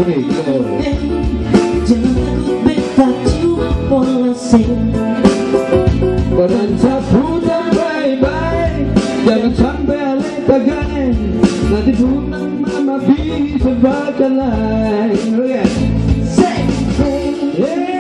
Badan sapu dan bye-bye, jangan sampai alih tagai, nanti pulang mama bisa bakalan. Say, hey.